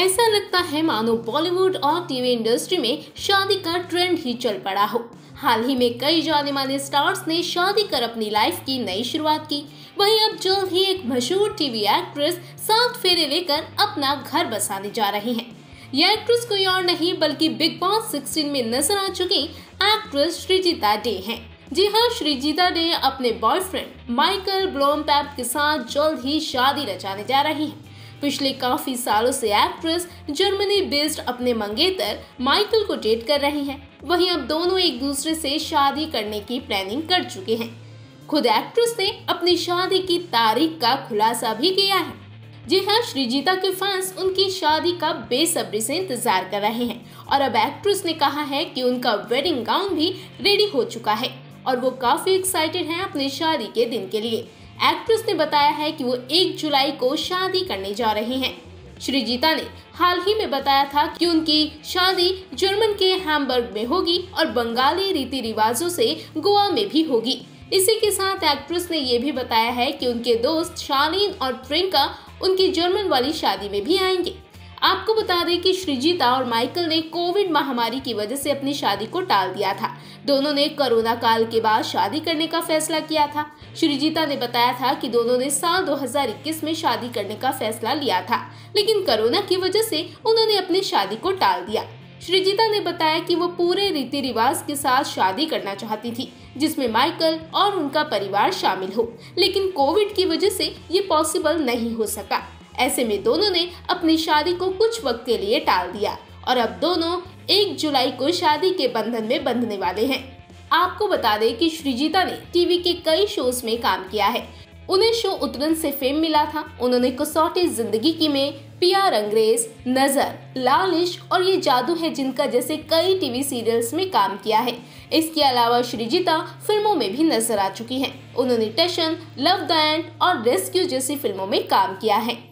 ऐसा लगता है मानो बॉलीवुड और टीवी इंडस्ट्री में शादी का ट्रेंड ही चल पड़ा हो। हाल ही में कई जाने माने स्टार्स ने शादी कर अपनी लाइफ की नई शुरुआत की। वहीं अब जल्द ही एक मशहूर टीवी एक्ट्रेस 7 फेरे लेकर अपना घर बसाने जा रही हैं। यह एक्ट्रेस कोई और नहीं बल्कि बिग बॉस 16 में नजर आ चुकी एक्ट्रेस श्रीजीता डे हैं। जी हाँ, श्रीजीता डे अपने बॉयफ्रेंड माइकल ब्लोमपैप के साथ जल्द ही शादी रचाने जा रही हैं। पिछले काफी सालों से एक्ट्रेस जर्मनी बेस्ड अपने मंगेतर माइकल को डेट कर रही हैं। वहीं अब दोनों एक दूसरे से शादी करने की प्लानिंग कर चुके हैं। खुद एक्ट्रेस ने अपनी शादी की तारीख का खुलासा भी किया है। जी हाँ, श्रीजीता के फैंस उनकी शादी का बेसब्री से इंतजार कर रहे हैं और अब एक्ट्रेस ने कहा है कि उनका वेडिंग गाउन भी रेडी हो चुका है और वो काफी एक्साइटेड हैं अपनी शादी के दिन के लिए। एक्ट्रेस ने बताया है कि वो 1 जुलाई को शादी करने जा रही हैं। श्रीजीता ने हाल ही में बताया था कि उनकी शादी जर्मन के हैम्बर्ग में होगी और बंगाली रीति रिवाजों से गोवा में भी होगी। इसी के साथ एक्ट्रेस ने ये भी बताया है कि उनके दोस्त शालीन और प्रियंका उनकी जर्मन वाली शादी में भी आएंगे। आपको बता दें कि श्रीजीता और माइकल ने कोविड महामारी की वजह से अपनी शादी को टाल दिया था। दोनों ने कोरोना काल के बाद शादी करने का फैसला किया था। श्रीजीता ने बताया था कि दोनों ने साल 2021 में शादी करने का फैसला लिया था, लेकिन कोरोना की वजह से उन्होंने अपनी शादी को टाल दिया। श्रीजीता ने बताया कि वो पूरे रीति रिवाज के साथ शादी करना चाहती थी, जिसमें माइकल और उनका परिवार शामिल हो, लेकिन कोविड की वजह से ये पॉसिबल नहीं हो सका। ऐसे में दोनों ने अपनी शादी को कुछ वक्त के लिए टाल दिया और अब दोनों 1 जुलाई को शादी के बंधन में बंधने वाले हैं। आपको बता दें कि श्रीजीता ने टीवी के कई शोज में काम किया है। उन्हें शो उतरन से फेम मिला था। उन्होंने कसौटी जिंदगी की में, प्यार अंग्रेज, नजर, लाल इश्क और ये जादू है जिनका जैसे कई टीवी सीरियल्स में काम किया है। इसके अलावा श्रीजीता फिल्मों में भी नजर आ चुकी हैं। उन्होंने टशन, लव द एंड और रेस्क्यू जैसी फिल्मों में काम किया है।